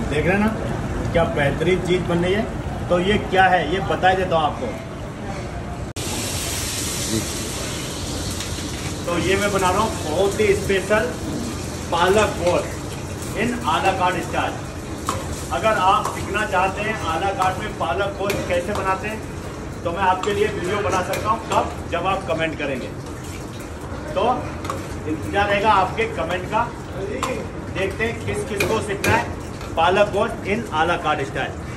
देख रहे हैं ना क्या बेहतरीन चीज़ बन रही है। तो ये क्या है ये बता देता हूँ आपको। तो ये मैं बना रहा हूँ बहुत ही स्पेशल पालक गोश्त इन आला कार्ड स्टाइल। अगर आप सीखना चाहते हैं आला कार्ड में पालक गोश्त कैसे बनाते हैं तो मैं आपके लिए वीडियो बना सकता हूँ। कब? जब आप कमेंट करेंगे। तो इंतजार रहेगा आपके कमेंट का। देखते हैं किस किस को सीखना है पालक गोश्त इन आला कार्ड स्टाइल।